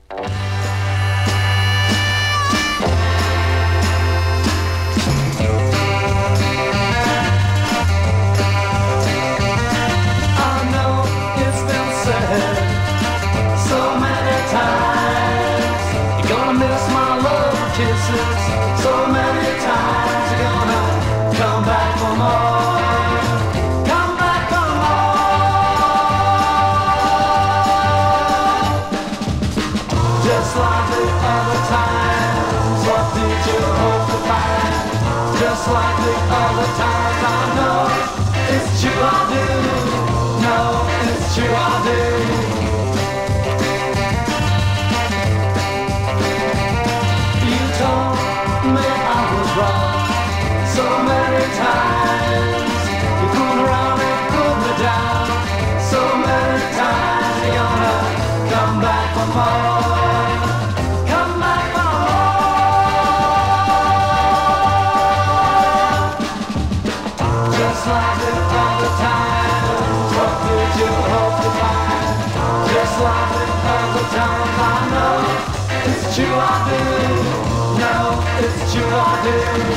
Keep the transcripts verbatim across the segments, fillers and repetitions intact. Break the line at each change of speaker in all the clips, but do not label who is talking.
So many times you're gonna come back for more. Come back for more. Just like the other times, what did you hope to find? Just like the other times, I know it's true I do. No, it's true I do. So many times you fool around and put me down. So many times you're gonna come back for more. Come back for more. Just like the other times, what did you hope to find? Just like the other times, I know it's true I do. No, it's true I do.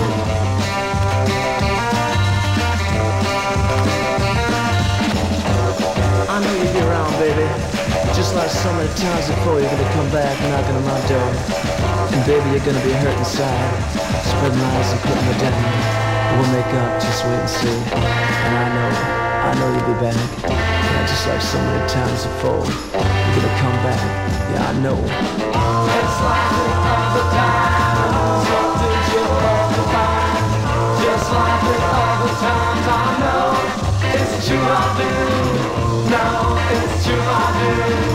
I know you'll be around, baby. Just like so many times before, you're gonna come back knocking on my door. And baby, you're gonna be hurt inside, spreading eyes and putting me down. We'll make up, just wait and see. And I know, I know you'll be back. Yeah, just like so many times before, you're gonna come back. Yeah, I know.
It's like the other times, what did you hope to find? Just like the other times, I know it's true I do. No, it's true I do.